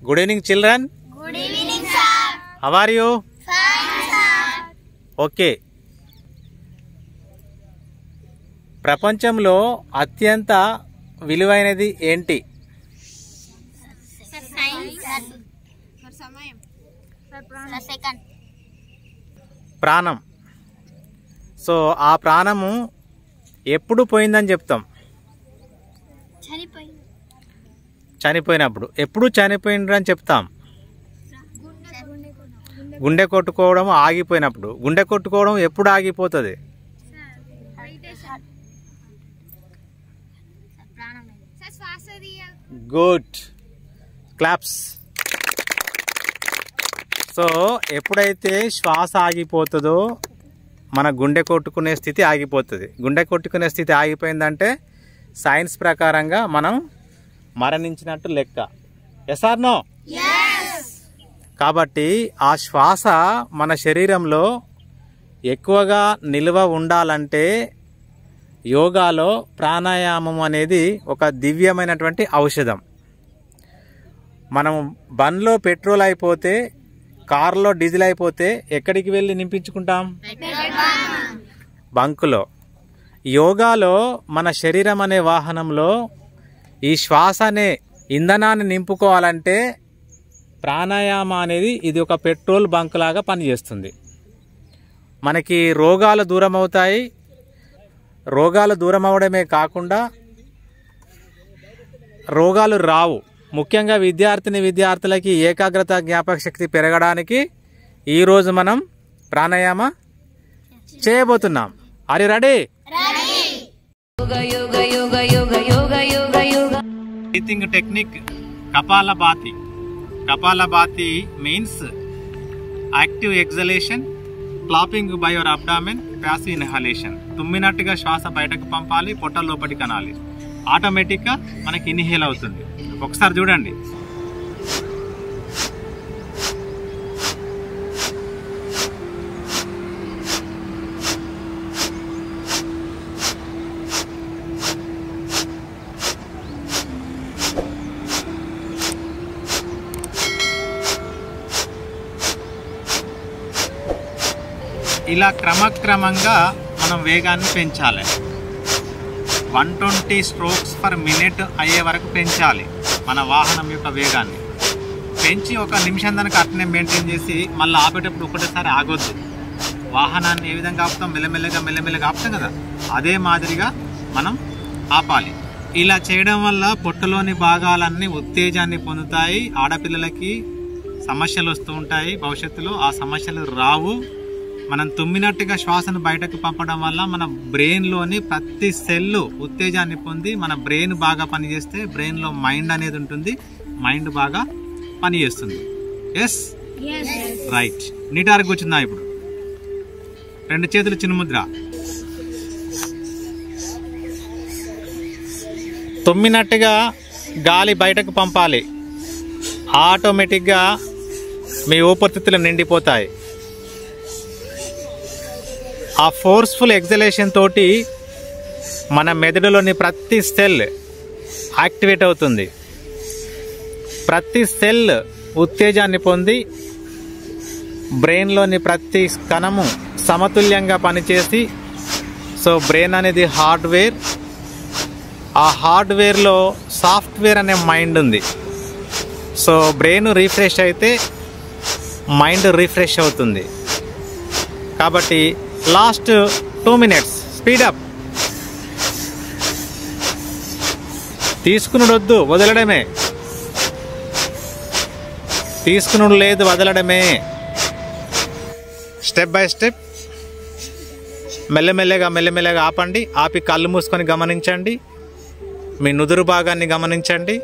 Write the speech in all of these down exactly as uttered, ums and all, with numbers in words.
Good evening, children. Good evening, sir. How are you? Fine, sir. Okay. ప్రపంచంలో అత్యంత విలువైనది ఏంటి? ప్రాణం. సో ఆ ప్రాణము ఎప్పుడు పోయిందని చెప్తాం? చనిపోయినప్పుడు. ఎప్పుడు చనిపోయిందని చెప్తాం? గుండె కొట్టుకోవడం ఆగిపోయినప్పుడు. గుండె కొట్టుకోవడం ఎప్పుడు ఆగిపోతుంది? Good, claps. సో ఎప్పుడైతే శ్వాస ఆగిపోతుందో మన గుండె కొట్టుకునే స్థితి ఆగిపోతుంది. గుండె కొట్టుకునే స్థితి ఆగిపోయిందంటే సైన్స్ ప్రకారంగా మనం మరణించినట్టు లెక్క. Yes or no? కాబట్టి ఆ శ్వాస మన శరీరంలో ఎక్కువగా నిల్వ ఉండాలంటే యోగాలో ప్రాణాయామం అనేది ఒక దివ్యమైనటువంటి ఔషధం. మనం బండ్లో పెట్రోల్ అయిపోతే, కారులో డీజిల్ అయిపోతే ఎక్కడికి వెళ్ళి నింపించుకుంటాం? బంకులో. యోగాలో మన శరీరం అనే వాహనంలో ఈ శ్వాస అనే ఇంధనాన్ని నింపుకోవాలంటే ప్రాణాయామ అనేది ఇది ఒక పెట్రోల్ బంక్ లాగా పనిచేస్తుంది. మనకి రోగాలు దూరం అవుతాయి. రోగాలు దూరం అవడమే కాకుండా రోగాలు రావు. ముఖ్యంగా విద్యార్థిని విద్యార్థులకి ఏకాగ్రత జ్ఞాపక శక్తి పెరగడానికి ఈరోజు మనం ప్రాణాయామ చేయబోతున్నాం. Are you ready? Breathing technique kapalbhati. Kapalbhati means active exhalation, clapping by your abdomen, passive inhalation. తుమ్మినట్టుగా శ్వాస బయటకు పంపాలి, పొట్ట లోపలికి అనాలి. ఆటోమేటిక్గా మనకి ఇన్హేల్ అవుతుంది. ఒకసారి చూడండి. ఇలా క్రమక్రమంగా మనం వేగాన్ని పెంచాలి. One twenty strokes per minute అయ్యే వరకు పెంచాలి మన వాహనం యొక్క వేగాన్ని. పెంచి ఒక నిమిషం దానికి అట్నే మెయింటైన్ చేసి మళ్ళీ ఆపేటప్పుడు ఒకటేసారి ఆగొద్దు. వాహనాన్ని ఏ విధంగా ఆపుతాం? మెల్లమెల్లగా మెల్లమెల్లగా ఆపుతాం కదా, అదే మాదిరిగా మనం ఆపాలి. ఇలా చేయడం వల్ల పొట్టలోని భాగాలన్నీ ఉత్తేజాన్ని పొందుతాయి. ఆడపిల్లలకి సమస్యలు వస్తూ ఉంటాయి భవిష్యత్తులో, ఆ సమస్యలు రావు. మనం తుమ్మినట్టుగా శ్వాసను బయటకు పంపడం వల్ల మన బ్రెయిన్లోని ప్రతి సెల్లు ఉత్తేజాన్ని పొంది మన బ్రెయిన్ బాగా పనిచేస్తే బ్రెయిన్లో మైండ్ అనేది ఉంటుంది, మైండ్ బాగా పనిచేస్తుంది. Yes, right. నీటారు కూర్చుందా? ఇప్పుడు రెండు చేతులు చిన్ముద్ర. తుమ్మినట్టుగా గాలి బయటకు పంపాలి. ఆటోమేటిక్గా మీ ఊపిరితిత్తులు నిండిపోతాయి. ఆ ఫోర్స్ఫుల్ ఎక్సలేషన్ తోటి మన మెదడులోని ప్రతి సెల్ యాక్టివేట్ అవుతుంది. ప్రతి సెల్ ఉత్తేజాన్ని పొంది బ్రెయిన్లోని ప్రతి కణము సమతుల్యంగా పనిచేసి, సో బ్రెయిన్ అనేది హార్డ్వేర్. ఆ హార్డ్వేర్లో సాఫ్ట్వేర్ అనే మైండ్ ఉంది. సో బ్రెయిన్ రీఫ్రెష్ అయితే మైండ్ రీఫ్రెష్ అవుతుంది. కాబట్టి లాస్ట్ టూ మినిట్స్ స్పీడప్. తీసుకునుడొద్దు, వదలడమే. తీసుకునుడు లేదు, వదలడమే. స్టెప్ బై స్టెప్ మెల్లమెల్లగా మెల్లమెల్లగా ఆపండి. ఆపి కళ్ళు మూసుకొని గమనించండి. మీ నుదురు భాగాన్ని గమనించండి.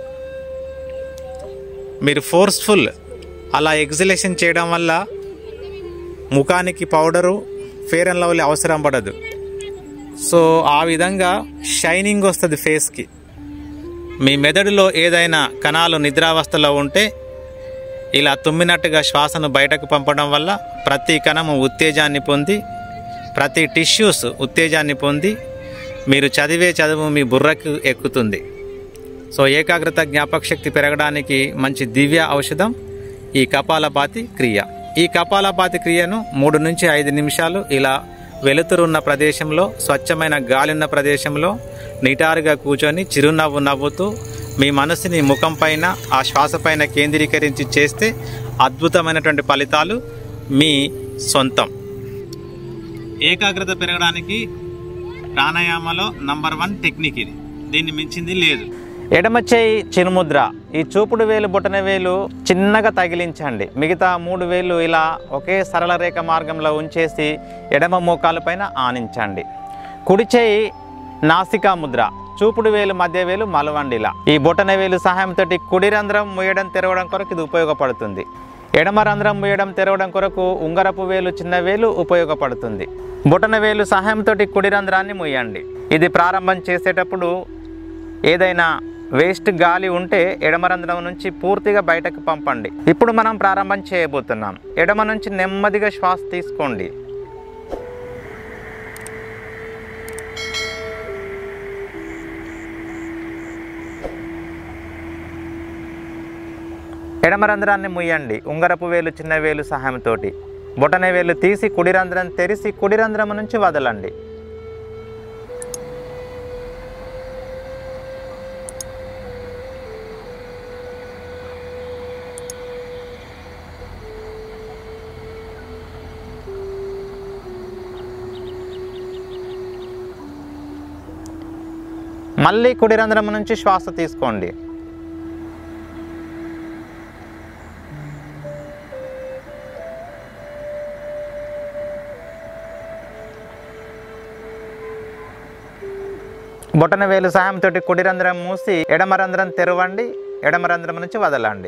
మీరు ఫోర్స్ఫుల్ అలా ఎగ్జిలేషన్ చేయడం వల్ల ముఖానికి పౌడరు, ఫేర్ అండ్ లవ్లీ అవసరం పడదు. సో ఆ విధంగా షైనింగ్ వస్తుంది ఫేస్కి. మీ మెదడులో ఏదైనా కణాలు నిద్రావస్థలో ఉంటే ఇలా తుమ్మినట్టుగా శ్వాసను బయటకు పంపడం వల్ల ప్రతి కణము ఉత్తేజాన్ని పొంది, ప్రతి టిష్యూస్ ఉత్తేజాన్ని పొంది మీరు చదివే చదువు మీ బుర్రకు ఎక్కుతుంది. సో ఏకాగ్రత జ్ఞాపక శక్తి పెరగడానికి మంచి దివ్య ఔషధం ఈ కపాలభాతి క్రియ. ఈ కపాలభాతి క్రియను మూడు నుంచి ఐదు నిమిషాలు ఇలా వెలుతురున్న ప్రదేశంలో, స్వచ్ఛమైన గాలిన్న ప్రదేశంలో నిటారుగా కూర్చొని చిరునవ్వు నవ్వుతూ మీ మనసుని ముఖం పైన, ఆ శ్వాస పైన కేంద్రీకరించి చేస్తే అద్భుతమైనటువంటి ఫలితాలు మీ సొంతం. ఏకాగ్రత పెరగడానికి ప్రాణాయామలో నంబర్ వన్ టెక్నిక్ ఇది. దీన్ని మించింది లేదు. ఎడమ చేయి చిరుముద్ర. ఈ చూపుడు వేలు, బొటన వేలు చిన్నగా తగిలించండి. మిగతా మూడు వేలు ఇలా ఒకే సరళ రేఖ మార్గంలో ఉంచేసి ఎడమ మోకాల పైన ఆనించండి. కుడి చేయి నాసికా ముద్ర. చూపుడు వేలు, మధ్య వేలు మలవండిలా. ఈ బొటన వేలు సహాయంతో కుడి రంధ్రం ముయ్యడం తెరవడం కొరకు ఇది ఉపయోగపడుతుంది. ఎడమ రంధ్రం ముయ్యడం తెరవడం కొరకు ఉంగరపు వేలు, చిన్న వేలు ఉపయోగపడుతుంది. బొటన వేలు సహాయంతో కుడి రంధ్రాన్ని ముయ్యండి. ఇది ప్రారంభం చేసేటప్పుడు ఏదైనా వేస్ట్ గాలి ఉంటే ఎడమ రంధ్రం నుంచి పూర్తిగా బయటకు పంపండి. ఇప్పుడు మనం ప్రారంభం చేయబోతున్నాం. ఎడమ నుంచి నెమ్మదిగా శ్వాస తీసుకోండి. ఎడమ రంధ్రాన్ని ముయ్యండి ఉంగరపు వేలు, చిన్న వేలు సహాయంతో. బొటన వేలు తీసి కుడి రంధ్రం తెరిచి కుడి రంధ్రం నుంచి వదలండి. మళ్ళీ కుడి రంధ్రం నుంచి శ్వాస తీసుకోండి. బొటన వేలు సహాయంతో కుడి రంధ్రం మూసి ఎడమ రంధ్రం తెరవండి. ఎడమ రంధ్రం నుంచి వదలండి.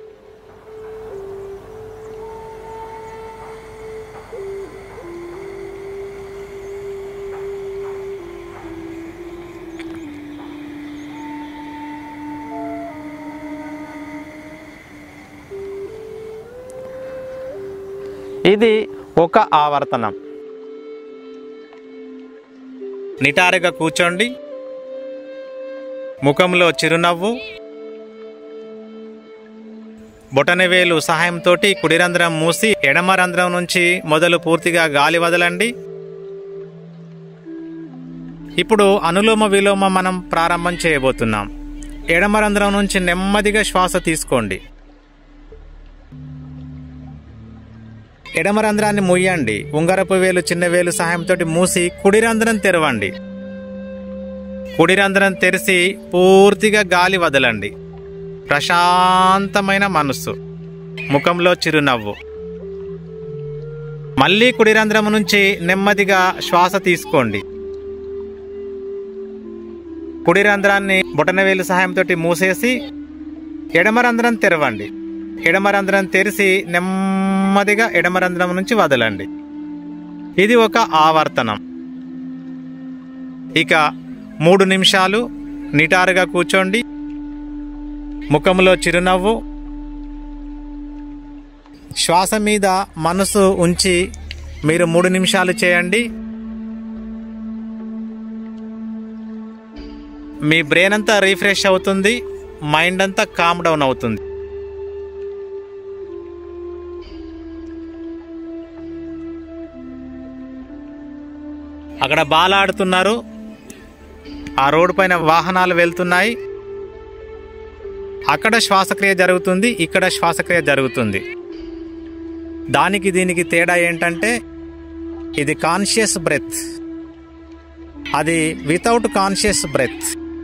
ఇది ఒక ఆవర్తనం. నిటారుగా కూర్చోండి. ముఖంలో చిరునవ్వు. బొటనవేలు సహాయంతో కుడి రంధ్రం మూసి ఎడమ రంధ్రం నుంచి మొదలు పూర్తిగా గాలి వదలండి. ఇప్పుడు అనులోమ విలోమ మనం ప్రారంభం చేయబోతున్నాం. ఎడమ రంధ్రం నుంచి నెమ్మదిగా శ్వాస తీసుకోండి. ఎడమ రంధ్రాన్ని మూయండి. ఉంగరపు వేలు, చిన్న వేలు సహాయంతో మూసి కుడి రంధ్రం తెరవండి. కుడి రంధ్రం తెరిచి పూర్తిగా గాలి వదలండి. ప్రశాంతమైన మనస్సు, ముఖంలో చిరునవ్వు. మళ్ళీ కుడి రంధ్రం నుంచి నెమ్మదిగా శ్వాస తీసుకోండి. కుడి రంధ్రాన్ని బొటనవేలు సహాయంతో మూసేసి ఎడమ రంధ్రం తెరవండి. ఎడమ రంధ్రం తెరిచి నెమ్మదిగా ఎడమ రంధ్రం నుంచి వదలండి. ఇది ఒక ఆవర్తనం. ఇక మూడు నిమిషాలు నిటారుగా కూర్చోండి. ముఖంలో చిరునవ్వు. శ్వాస మీద మనసు ఉంచి మీరు మూడు నిమిషాలు చేయండి. మీ బ్రెయిన్ అంతా రీఫ్రెష్ అవుతుంది. మైండ్ అంతా కామ్ డౌన్ అవుతుంది. అక్కడ బాల్ ఆడుతున్నారు. ఆ రోడ్డు పైన వాహనాలు వెళ్తున్నాయి. అక్కడ శ్వాసక్రియ జరుగుతుంది, ఇక్కడ శ్వాసక్రియ జరుగుతుంది. దానికి దీనికి తేడా ఏంటంటే ఇది కాన్షియస్ బ్రెత్, అది వితౌట్ కాన్షియస్ బ్రెత్.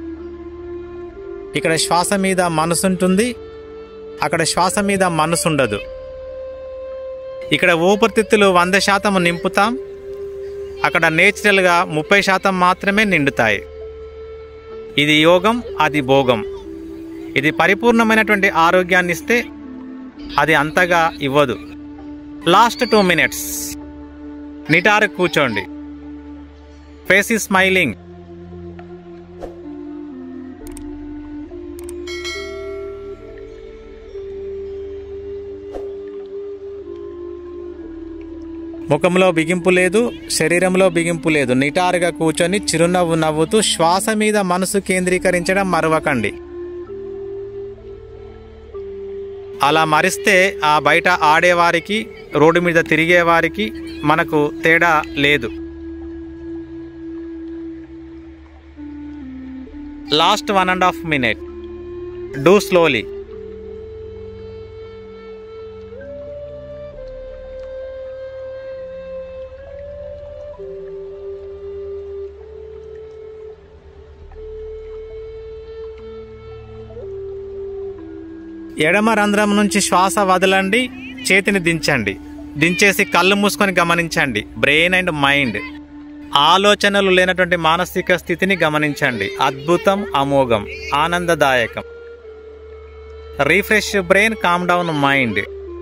ఇక్కడ శ్వాస మీద మనసు ఉంటుంది, అక్కడ శ్వాస మీద మనసు ఉండదు. ఇక్కడ ఊపిరితిత్తులు వంద శాతం నింపుతాం, అక్కడ నేచురల్గా ముప్పై శాతం మాత్రమే నిండుతాయి. ఇది యోగం, అది భోగం. ఇది పరిపూర్ణమైనటువంటి ఆరోగ్యాన్ని ఇస్తే అది అంతగా ఇవ్వదు. లాస్ట్ టూ మినిట్స్ నిటారు కూర్చోండి. Face is smiling. ముఖంలో బిగింపు లేదు, శరీరంలో బిగింపు లేదు. నిటారుగా కూర్చొని చిరునవ్వు నవ్వుతూ శ్వాస మీద మనసు కేంద్రీకరించడం మరవకండి. అలా మరిస్తే ఆ బయట ఆడేవారికి రోడ్డు మీద తిరిగేవారికి మనకు తేడా లేదు. Last one and half minute. Do slowly. ఎడమ రంధ్రం నుంచి శ్వాస వదలండి, చేతిని దించండి. దించేసి కళ్ళు మూసుకొని గమనించండి. బ్రెయిన్ అండ్ మైండ్, ఆలోచనలు లేనటువంటి మానసిక స్థితిని గమనించండి. అద్భుతం, అమోఘం, ఆనందదాయకం. Refresh brain, calm down mind.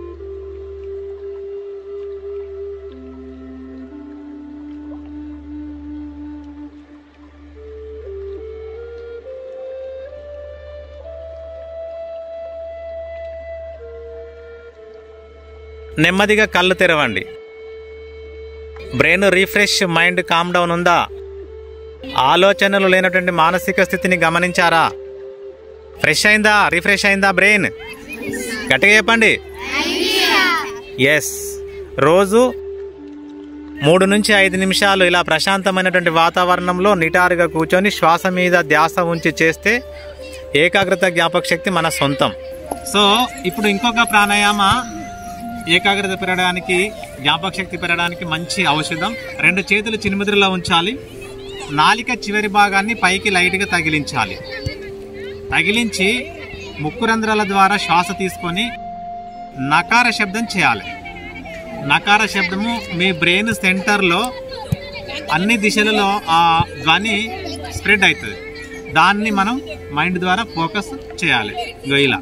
నెమ్మదిగా కళ్ళు తెరవండి. Brain refresh, mind calm down ఉందా? ఆలోచనలు లేనటువంటి మానసిక స్థితిని గమనించారా? ఫ్రెష్ అయిందా? రిఫ్రెష్ అయిందా బ్రెయిన్? గట్టిగా చెప్పండి. ఎస్. రోజు మూడు నుంచి ఐదు నిమిషాలు ఇలా ప్రశాంతమైనటువంటి వాతావరణంలో నిటారుగా కూర్చొని శ్వాస మీద ధ్యాస ఉంచి చేస్తే ఏకాగ్రత, జ్ఞాపక శక్తి మన సొంతం. సో ఇప్పుడు ఇంకొక ప్రాణాయామ ఏకాగ్రత పెరగడానికి, జ్ఞాపక శక్తి పెరగడానికి మంచి ఔషధం. రెండు చేతులు చిన్ముద్రలో ఉంచాలి. నాలిక చివరి భాగాన్ని పైకి లైట్గా తగిలించాలి. తగిలించి ముక్కు రంధ్రాల ద్వారా శ్వాస తీసుకొని నకార శబ్దం చేయాలి. నకార శబ్దము మీ బ్రెయిన్ సెంటర్లో అన్ని దిశలలో ఆ ధ్వని స్ప్రెడ్ అవుతుంది. దాన్ని మనం మైండ్ ద్వారా ఫోకస్ చేయాలి. ఇలా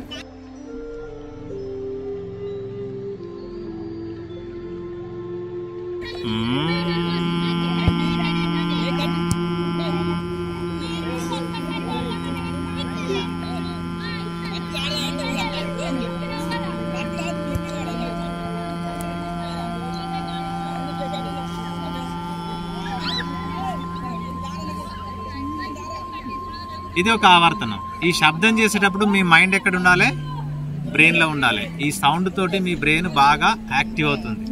ఇది ఒక ఆవర్తనం. ఈ శబ్దం చేసేటప్పుడు మీ మైండ్ ఎక్కడ ఉండాలి? బ్రెయిన్లో ఉండాలి. ఈ సౌండ్ తోటి మీ బ్రెయిన్ బాగా యాక్టివ్ అవుతుంది.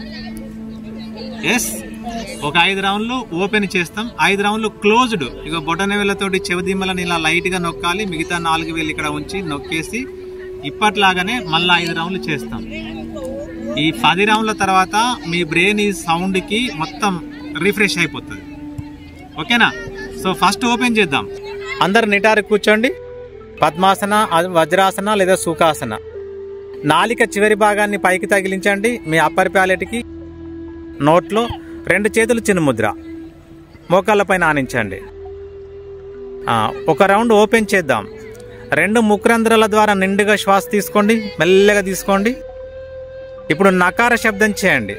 ఎస్. ఒక ఐదు రౌండ్లు ఓపెన్ చేస్తాం, ఐదు రౌండ్లు క్లోజ్డ్. ఇక బొటన వేళ్ళతోటి చెవిదిమ్మలను ఇలా లైట్గా నొక్కాలి. మిగతా నాలుగు వేలు ఇక్కడ ఉంచి నొక్కేసి ఇప్పట్లాగానే మళ్ళీ ఐదు రౌండ్లు చేస్తాం. ఈ పది రౌండ్ల తర్వాత మీ బ్రెయిన్ ఈ సౌండ్కి మొత్తం రిఫ్రెష్ అయిపోతుంది. ఓకేనా? సో ఫస్ట్ ఓపెన్ చేద్దాం. అందరు నిటారు కూర్చోండి. పద్మాసన, వజ్రాసన లేదా సుఖాసన. నాలిక చివరి భాగాన్ని పైకి తగిలించండి మీ అప్పర్ ప్యాలెట్కి. నోట్లో రెండు చేతులు చిన్ముద్ర, మోకాళ్ళ పైన ఆనించండి. ఒక రౌండ్ ఓపెన్ చేద్దాం. రెండు ముక్రంధ్రాల ద్వారా నిండుగా శ్వాస తీసుకోండి, మెల్లగా తీసుకోండి. ఇప్పుడు నకార శబ్దం చేయండి.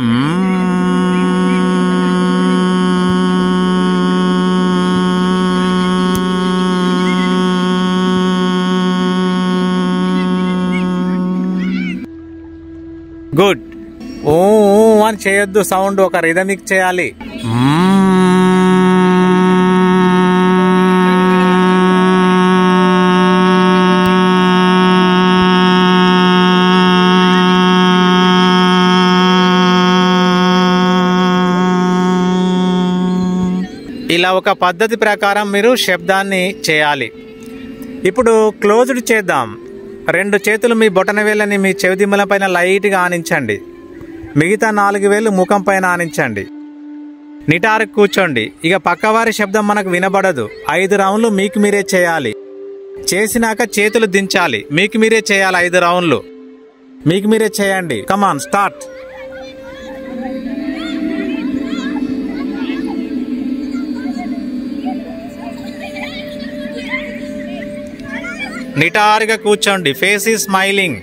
గుడ్. ఓ అని చేయొద్దు, సౌండ్ ఒక రిథమిక్ చేయాలి. ఇలా ఒక పద్ధతి ప్రకారం మీరు శబ్దాన్ని చేయాలి. ఇప్పుడు క్లోజ్డ్ చేద్దాం. రెండు చేతులు మీ బొటన వేళ్ళని మీ చెవిదిమ్మల పైన లైట్గా ఆనించండి. మిగతా నాలుగు వేలు ముఖం పైన ఆనించండి. నిటారు కూర్చోండి. ఇక పక్కవారి శబ్దం మనకు వినబడదు. ఐదు రౌండ్లు మీకు మీరే చేయాలి. చేసినాక చేతులు దించాలి. మీకు మీరే చేయాలి. ఐదు రౌండ్లు మీకు మీరే చేయండి. Come on, start. నిటారుగా కూర్చోండి. Face is smiling.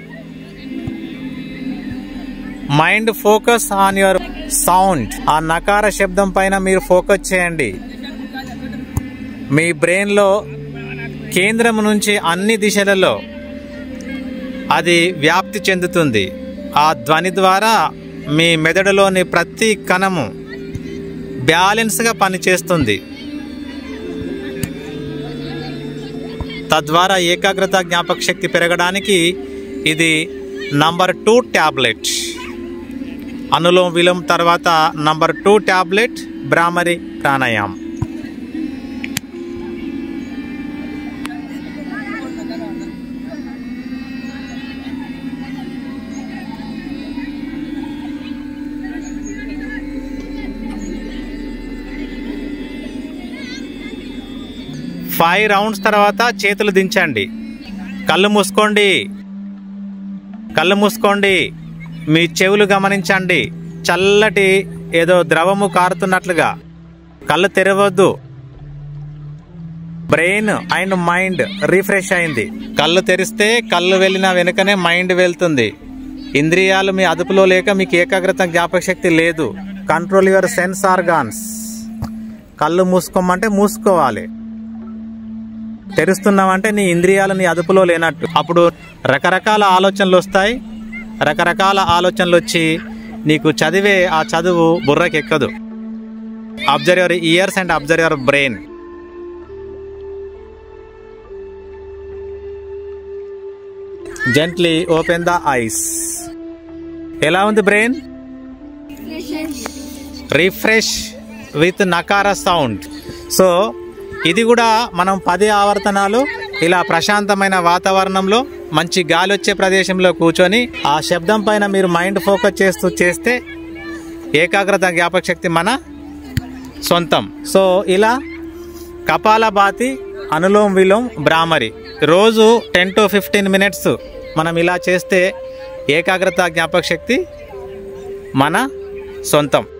Mind focus on your sound. ఆ నకార శబ్దం పైన మీరు ఫోకస్ చేయండి. మీ బ్రెయిన్లో కేంద్రం నుంచి అన్ని దిశలలో అది వ్యాప్తి చెందుతుంది. ఆ ధ్వని ద్వారా మీ మెదడులోని ప్రతి కణము బ్యాలెన్స్గా పనిచేస్తుంది. తద్వారా ఏకాగ్రత, జ్ఞాపక శక్తి పెరగడానికి ఇది నంబర్ టూ ట్యాబ్లెట్. అనులోమ విలోమ తర్వాత నంబర్ టూ ట్యాబ్లెట్ భ్రామరి ప్రాణాయామం. ఫైవ్ రౌండ్స్ తర్వాత చేతులు దించండి. కళ్ళు మూసుకోండి, కళ్ళు మూసుకోండి. మీ చెవులు గమనించండి. చల్లటి ఏదో ద్రవము కారుతున్నట్లుగా. కళ్ళు తెరవద్దు. బ్రెయిన్ అండ్ మైండ్ రిఫ్రెష్ అయింది. కళ్ళు తెరిస్తే కళ్ళు వెళ్ళిన వెనుకనే మైండ్ వెళ్తుంది. ఇంద్రియాలు మీ అదుపులో లేక మీకు ఏకాగ్రత జ్ఞాపకశక్తి లేదు. Control your sense organs. కళ్ళు మూసుకోమంటే మూసుకోవాలి. తెరుస్తున్నామంటే నీ ఇంద్రియాలు నీ అదుపులో లేనట్టు. అప్పుడు రకరకాల ఆలోచనలు వస్తాయి. రకరకాల ఆలోచనలు వచ్చి నీకు చదివే ఆ చదువు బుర్రకి ఎక్కదు. Observe your ears and observe your brain. Gently open the eyes. ఎలా ఉంది బ్రెయిన్? రిఫ్రెష్ విత్ నకార సౌండ్. సో ఇది కూడా మనం పది ఆవర్తనాలు ఇలా ప్రశాంతమైన వాతావరణంలో మంచి గాలి వచ్చే ప్రదేశంలో కూర్చొని ఆ శబ్దం పైన మీరు మైండ్ ఫోకస్ చేస్తూ చేస్తే ఏకాగ్రత జ్ఞాపకశక్తి మన సొంతం. సో ఇలా కపాలభాతి, అనులోమ విలోమ, భ్రామరి రోజు టెన్ టు ఫిఫ్టీన్ మినిట్స్ మనం ఇలా చేస్తే ఏకాగ్రత జ్ఞాపకశక్తి మన సొంతం.